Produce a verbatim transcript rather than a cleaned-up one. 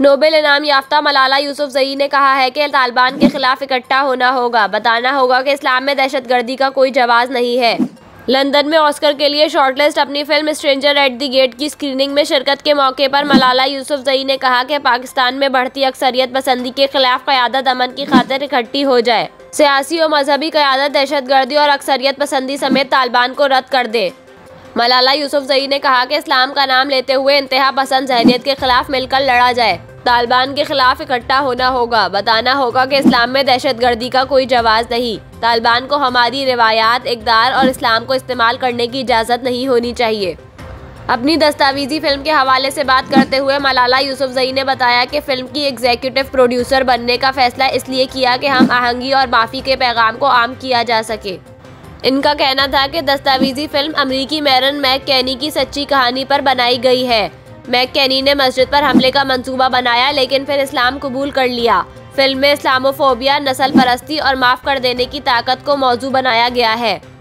Nobel इनाम याफ्ता मलाला यूसुफजई ने कहा है कि तालिबान के खिलाफ इकट्ठा होना होगा, बताना होगा कि इस्लाम में दहशतगर्दी का कोई जवाब नहीं है। लंदन में ऑस्कर के लिए शॉर्टलिस्ट अपनी film Stranger at the Gate की स्क्रीनिंग में शिरकत के मौके पर मलाला यूसुफजई ने कहा कि पाकिस्तान में बढ़ती अक्सरियत पसंदी के खिलाफ क़यादत अमन की खातिर इकट्ठी हो जाए। सियासी और मजहबी क़यादत दहशतगर्दी और अक्सरियत पसंदी समेत तालिबान को रद्द कर दे। मलाला यूसुफजई ने कहा कि इस्लाम का नाम लेते हुए इंतहा पसंद ज़हनियत के खिलाफ मिलकर लड़ा जाए। तालिबान के खिलाफ इकट्ठा होना होगा, बताना होगा कि इस्लाम में दहशतगर्दी का कोई जवाब नहीं। तालिबान को हमारी रिवायात, इक़दार और इस्लाम को इस्तेमाल करने की इजाज़त नहीं होनी चाहिए। अपनी दस्तावेजी फिल्म के हवाले से बात करते हुए मलाला यूसुफजई ने बताया कि फिल्म की एग्जीक्यूटिव प्रोड्यूसर बनने का फैसला इसलिए किया कि हम आहंगी और माफ़ी के पैगाम को आम किया जा सके। इनका कहना था कि दस्तावेजी फिल्म अमरीकी मैरन मैककेनी की सच्ची कहानी पर बनाई गई है। मैककेनी ने मस्जिद पर हमले का मंसूबा बनाया लेकिन फिर इस्लाम कबूल कर लिया। फिल्म में इस्लामोफोबिया, नस्ल परस्ती और माफ़ कर देने की ताकत को मौजू बनाया गया है।